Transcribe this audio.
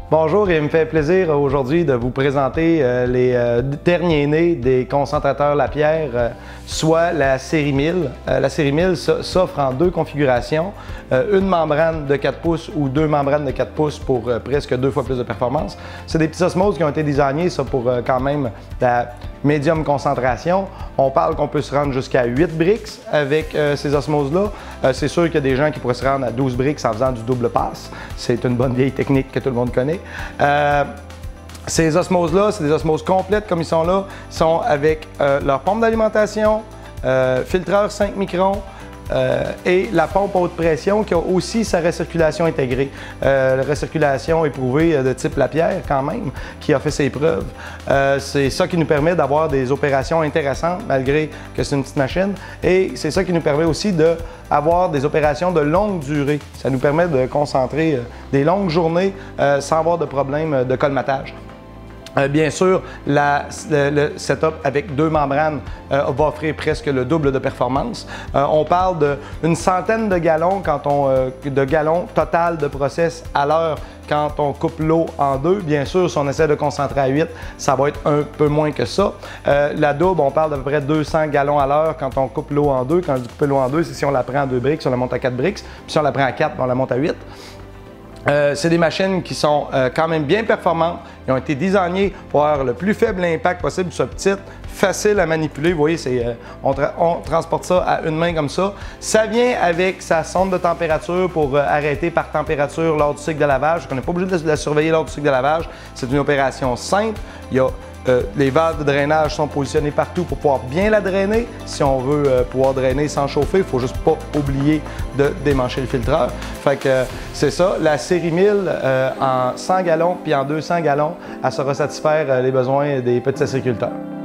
Bonjour, il me fait plaisir aujourd'hui de vous présenter les derniers nés des concentrateurs Lapierre, soit la série 1000. La série 1000 s'offre en deux configurations, une membrane de 4 pouces ou deux membranes de 4 pouces pour presque 2 fois plus de performance. C'est des petits osmoses qui ont été designés pour quand même la médium concentration. On parle qu'on peut se rendre jusqu'à 8 brix avec ces osmoses-là. C'est sûr qu'il y a des gens qui pourraient se rendre à 12 brix en faisant du double passe. C'est une bonne vieille technique que tout le monde connaît. Ces osmoses-là, c'est des osmoses complètes comme ils sont là. Ils sont avec leur pompe d'alimentation, filtreur 5 microns, et la pompe haute pression qui a aussi sa recirculation intégrée. La recirculation éprouvée de type Lapierre quand même, qui a fait ses preuves. C'est ça qui nous permet d'avoir des opérations intéressantes malgré que c'est une petite machine. Et c'est ça qui nous permet aussi d'avoir des opérations de longue durée. Ça nous permet de concentrer des longues journées sans avoir de problème de colmatage. Bien sûr, le setup avec deux membranes va offrir presque le double de performance. On parle d'une centaine de gallons, de gallons total de process à l'heure quand on coupe l'eau en deux. Bien sûr, si on essaie de concentrer à 8, ça va être un peu moins que ça. La double, on parle d'à peu près 200 gallons à l'heure quand on coupe l'eau en deux. Quand je dis couper l'eau en deux, c'est si on la prend à 2 brix, on la monte à 4 brix. Puis si on la prend à 4, on la monte à 8. C'est des machines qui sont quand même bien performantes. Ils ont été designées pour avoir le plus faible impact possible, soit petite, facile à manipuler. Vous voyez, on transporte ça à une main comme ça. Ça vient avec sa sonde de température pour arrêter par température lors du cycle de lavage. On n'est pas obligé de la surveiller lors du cycle de lavage. C'est une opération simple. Les valves de drainage sont positionnées partout pour pouvoir bien la drainer. Si on veut pouvoir drainer sans chauffer, il ne faut juste pas oublier de démancher le filtreur. Fait que c'est ça. La série 1000 en 100 gallons puis en 200 gallons, elle saura satisfaire les besoins des petits agriculteurs.